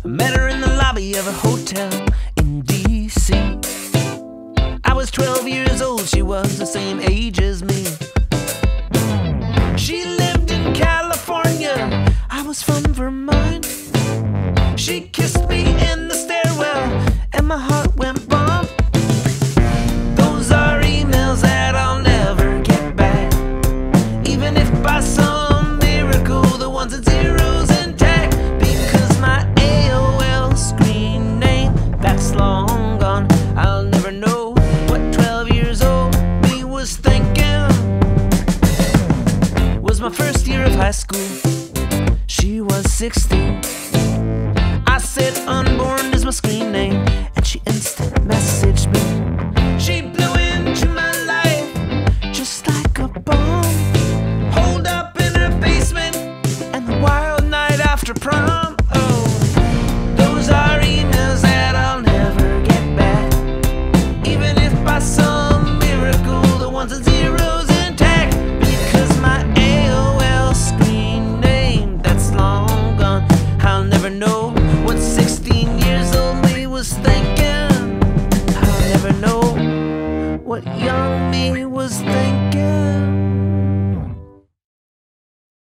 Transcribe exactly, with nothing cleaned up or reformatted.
Met her in the lobby of a hotel in D C I was twelve years old, she was the same age as me. She lived in California, I was from Vermont. She kissed me in the stairwell and my heart went bump. Those are emails that I'll never get back, even if by some miracle the ones and zeros intact. Because my A O L screen name, that's long gone. I'll never know what twelve years old me was thinking. Was my first year of high school, she was sixteen. I said Unborned is my screen name, and she instantly